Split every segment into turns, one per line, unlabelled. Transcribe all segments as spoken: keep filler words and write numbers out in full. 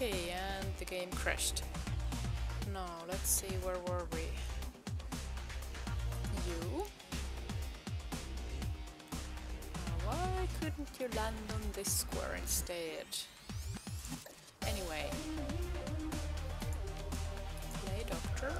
Okay, and the game crashed. Now, let's see, where were we? You? Uh, why couldn't you land on this square instead? Anyway. Play doctor.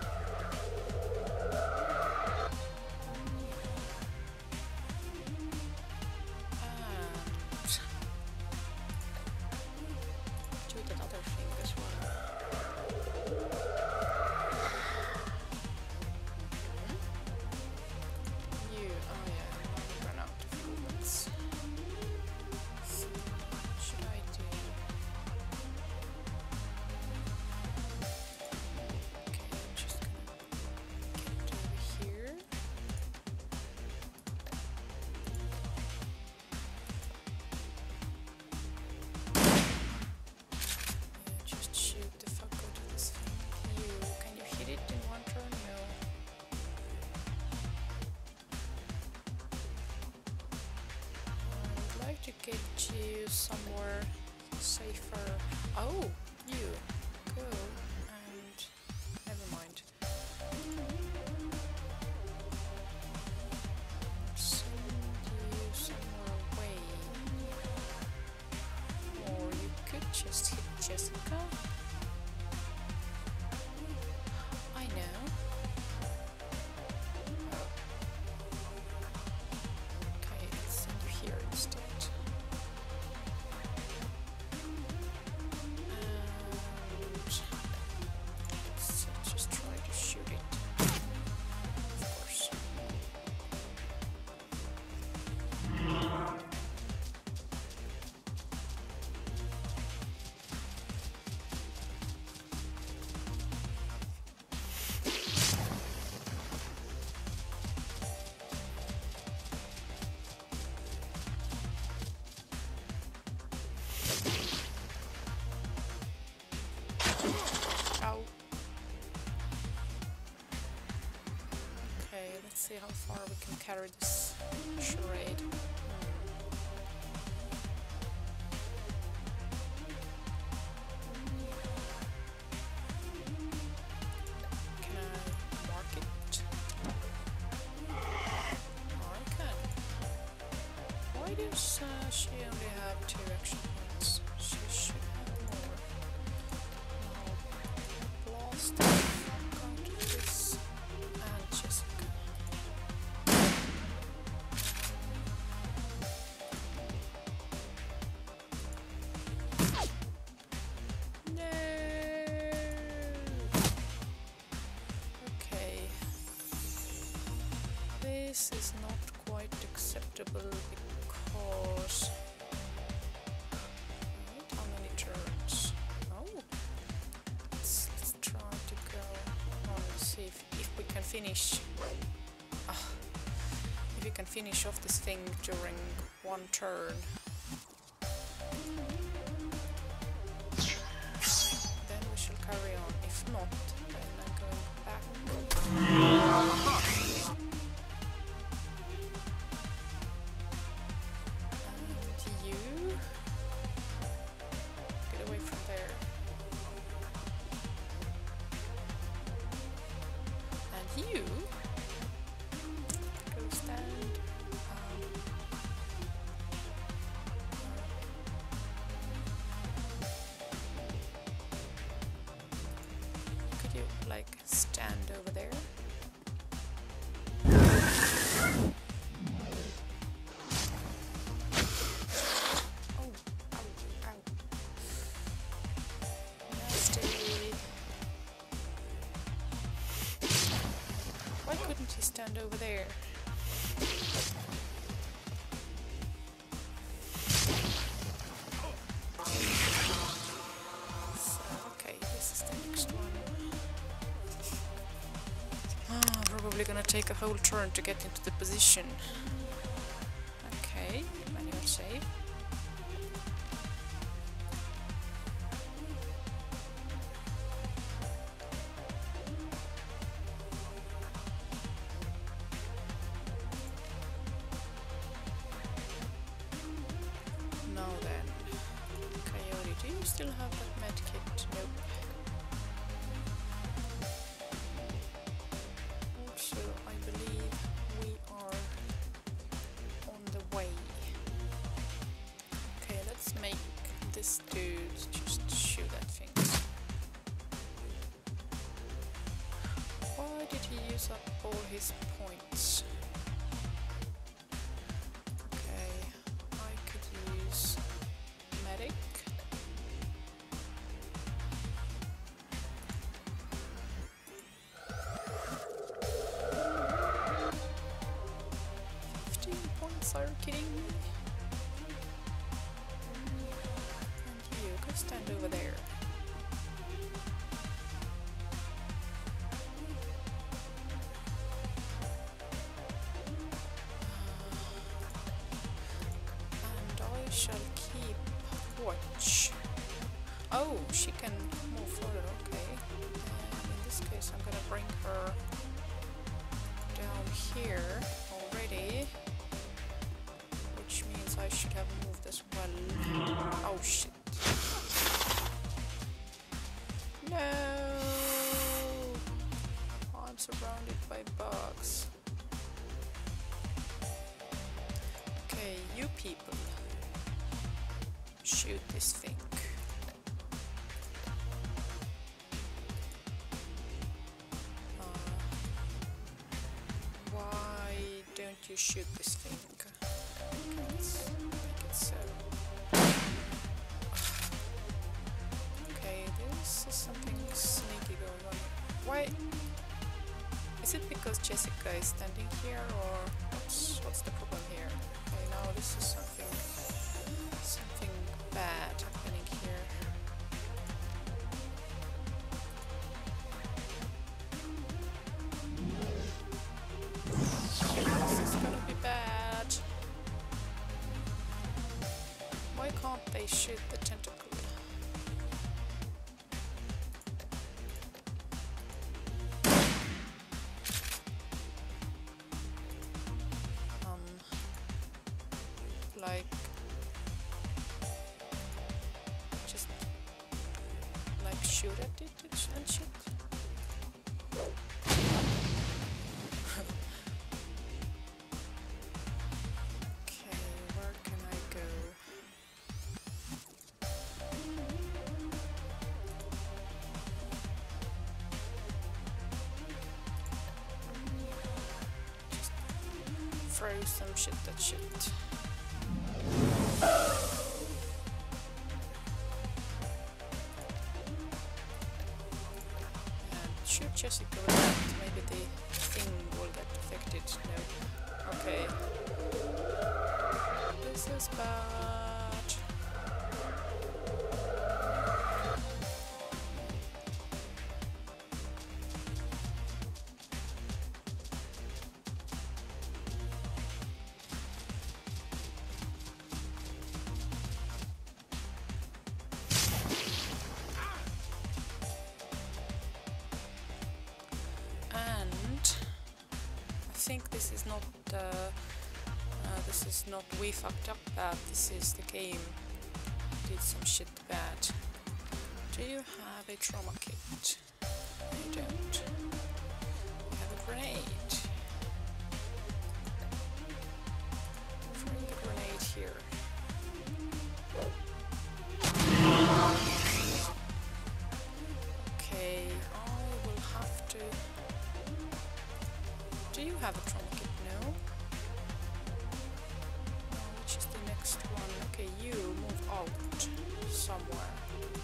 To get you somewhere safer. Oh, you go and never mind. Send you somewhere away. Or you could just hit Jessica. I know. Okay, let's send you here instead. Let's see how far we can carry this charade. Can I mark it? Oh, I can. Why does uh, she only have two action points? She should have more. Now, blast the fuck out of this and Jessica. This is not quite acceptable because... Wait, how many turns? Oh! Let's, let's try to go on and see if, if we can finish... Uh, if we can finish off this thing during one turn. Then we shall carry on. If not, then I'm going back. You go stand. Um, could you like stand over there? Oh, ow, ow. Nasty. Why couldn't he stand over there? So, okay, this is the next one. Ah, probably gonna take a whole turn to get into the position. Okay, manual save. do you still have that medkit? Nope. Also, I believe we are on the way. Okay, let's make this dude just shoot at things. Why did he use up all his points? Okay, I could use medic. fifteen points, are you kidding me? And you, go stand over there. Shall keep watch. Oh, she can move further, okay. And in this case I'm gonna bring her down here already, which means I should have moved as well. Oh shit. No! I'm surrounded by bugs. Okay, you people. Shoot this thing. Uh, why don't you shoot this thing? Let's make it so. Okay, this is something sneaky going on. Why? Is it because Jessica is standing here, or what's what's the problem here? Okay, now this is something. Something bad happening here. This is gonna be bad. Why can't they shoot the tentacle? Um, like. Shoot at it and shit. Okay, where can I go? Just throw some shit at shit. Shoot Jessica with that, maybe the thing will get affected. No. Okay. This is bad. I think this is not uh, uh, this is not we fucked up bad, this is the game did some shit bad. Do you have a trauma kit? You don't. You have a grenade. Bring the grenade here. Okay, I will have to. Do you have a trauma kit? No? No, which is the next one? Okay, you move out somewhere.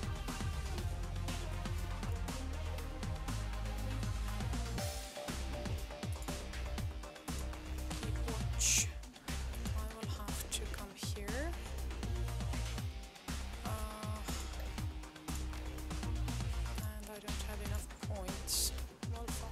Keep watch. I will have to come here. Uh, and I don't have enough points. Well, fuck.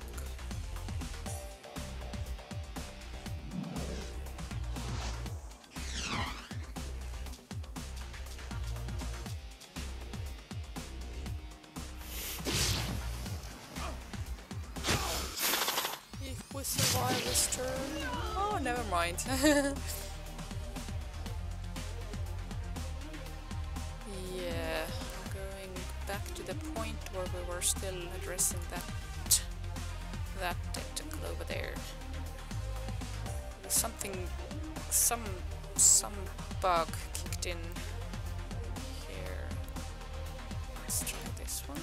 We survive this turn. Oh, never mind. Yeah. point where we were still addressing that that tentacle over there. There's something, some some bug kicked in here. Let's try this one.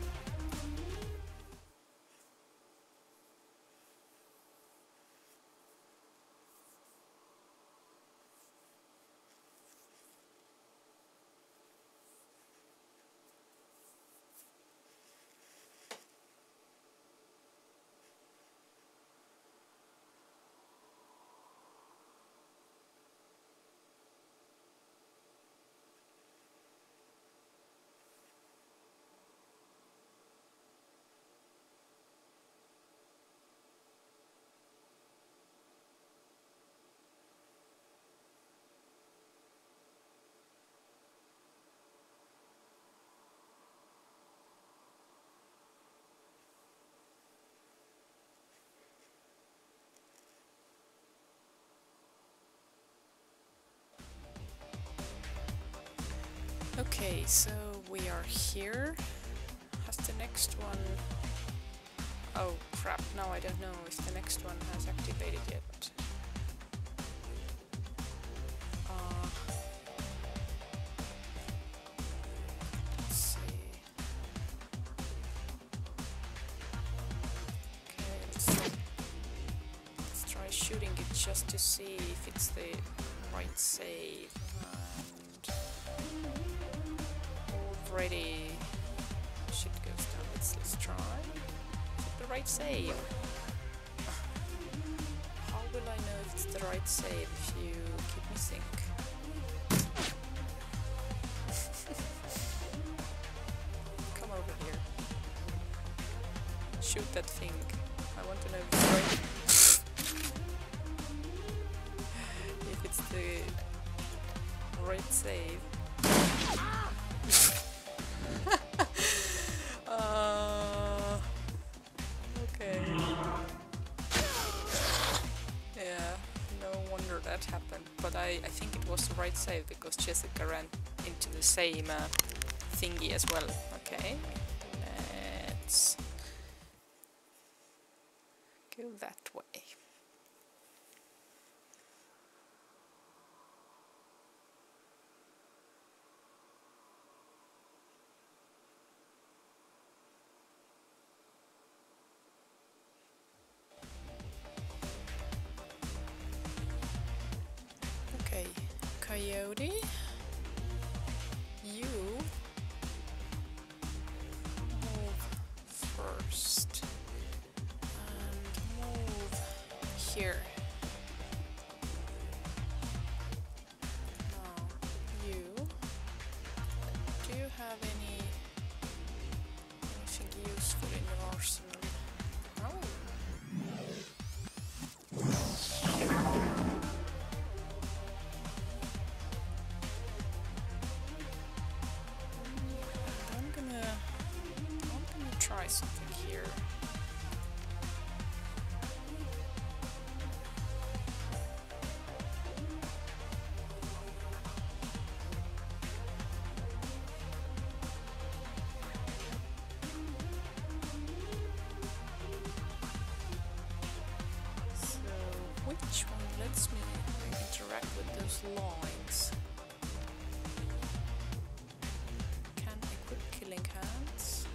Okay, so we are here. Has the next one... Oh crap, now I don't know if the next one has activated yet. Uh, let's see. Okay, let's, let's try shooting it just to see if it's the right save. Already shit goes down. Let's let's try. Is it the right save? How will I know if it's the right save if you keep missing? Come over here. Shoot that thing. I want to know if it's right. If it's the right save. uh, okay. Yeah, no wonder that happened. But I, I think it was the right save because Jessica ran into the same uh, thingy as well. Okay, let's go that way. Okay, Coyote, you move first and move here. Now, you, do you have any anything useful in your arsenal? Oh. Try something here. So, which one lets me interact with those lines? Can equip killing hands.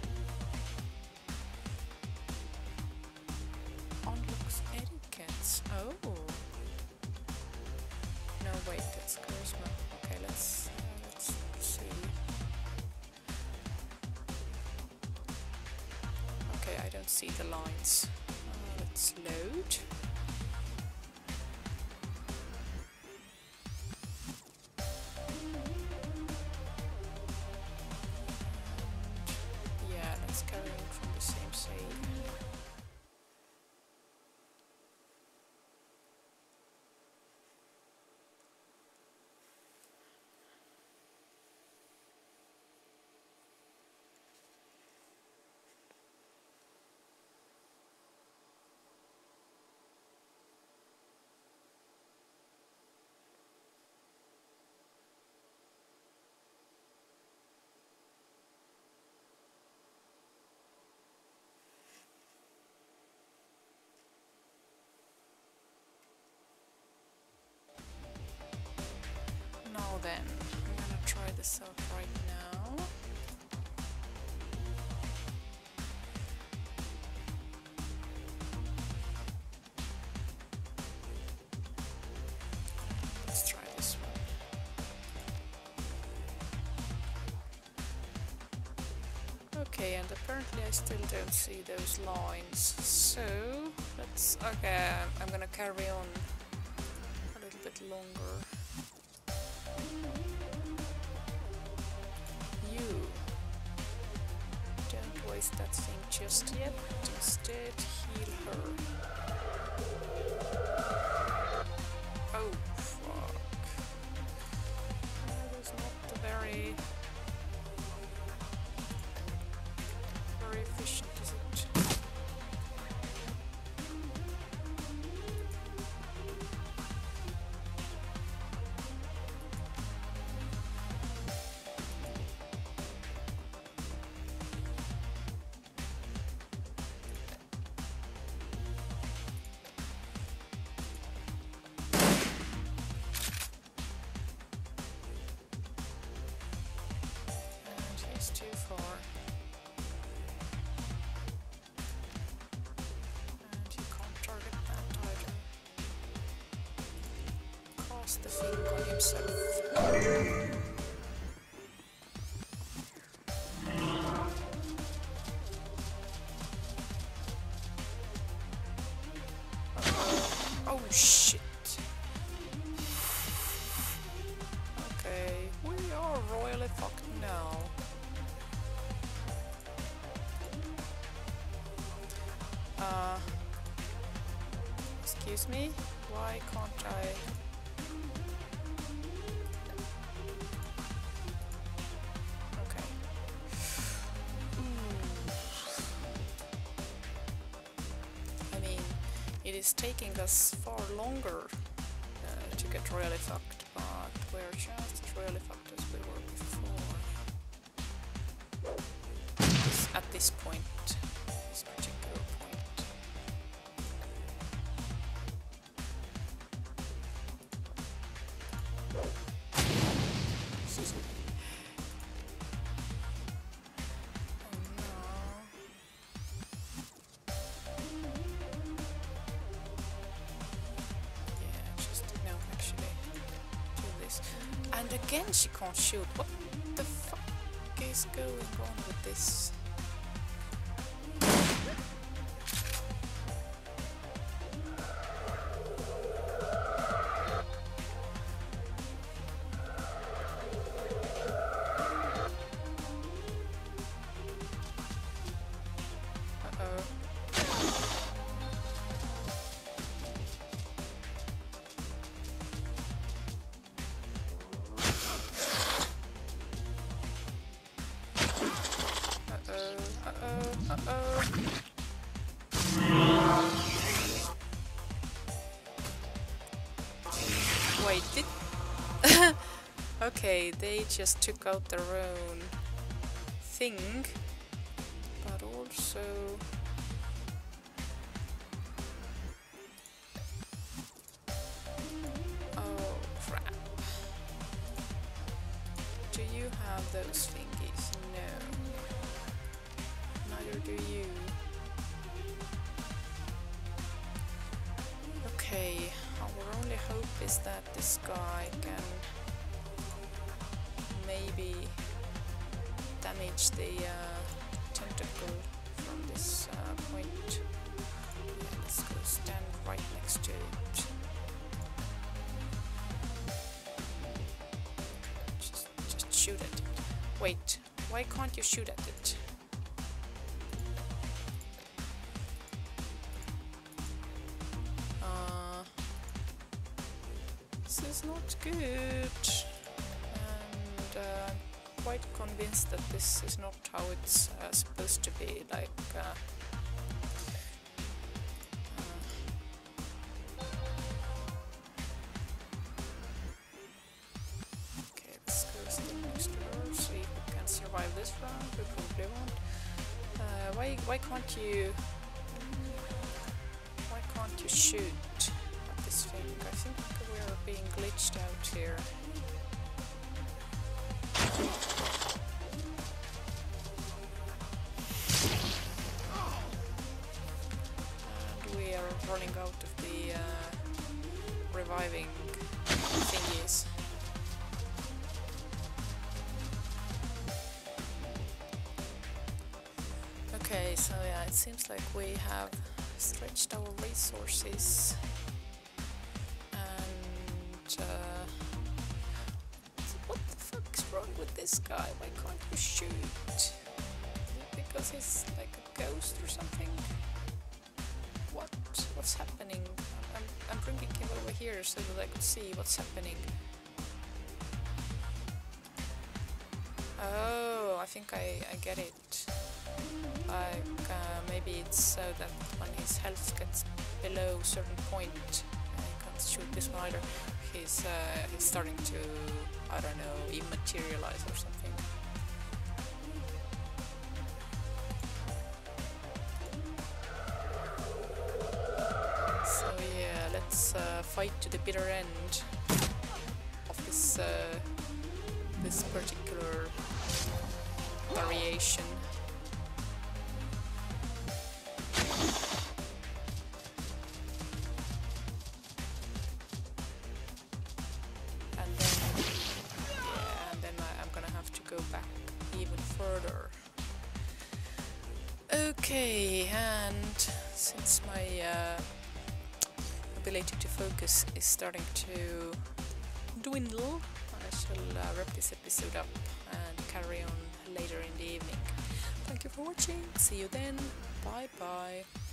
Unlocks etiquettes. Oh. No, wait, that's charisma. Okay, let's uh, let's see. Okay, I don't see the lines. Uh, let's load. And yeah, let's carry on from the same save. this out right now. Let's try this one. Okay, and apparently I still don't see those lines, so let's... okay, I'm gonna carry on a little bit longer. You don't waste that thing just yet, instead heal her. Oh fuck. That was not a very... very efficient, is it? And he's too far. The thing on himself. Oh shit. Okay, we are royally fucked now. Uh, excuse me? Why can't I? It is taking us far longer uh, to get royally fucked, but we're just as royally fucked as we were before. This, at this point, this particular point. And again she can't shoot. What the fuck is going on with this? Uh-oh. Uh-oh. Wait, did... okay, they just took out their own thing, but also... oh, crap. Do you have those thingies? No. Neither do you. Okay, our only hope is that this guy can maybe damage the uh, tentacle from this uh, point. Yeah, let's go stand right next to it. Just, just shoot at it. Wait, why can't you shoot at it? This is not good, and uh, I'm quite convinced that this is not how it's uh, supposed to be, like uh, uh, okay, let's go stand next to her, see if we can survive this round. We probably won't. Uh, why, why can't you why can't you shoot at this thing? I think we are being glitched out here. rolling out of the uh, reviving thingies. Okay, so yeah, it seems like we have stretched our resources and uh, what the fuck is wrong with this guy? Why can't you shoot? Is it because he's like a ghost or something? What? What's happening? I'm, I'm bringing him over here so that I could see what's happening. Oh, I think I, I get it. Like, uh, maybe it's so that when his health gets below a certain point, uh, he can't shoot this one either, he's, uh, he's starting to, I don't know, immaterialize or something. So yeah, let's uh, fight to the bitter end of this, uh, this particular variation. Okay, and since my uh, ability to focus is starting to dwindle, I shall uh, wrap this episode up and carry on later in the evening. Thank you for watching, see you then, bye bye.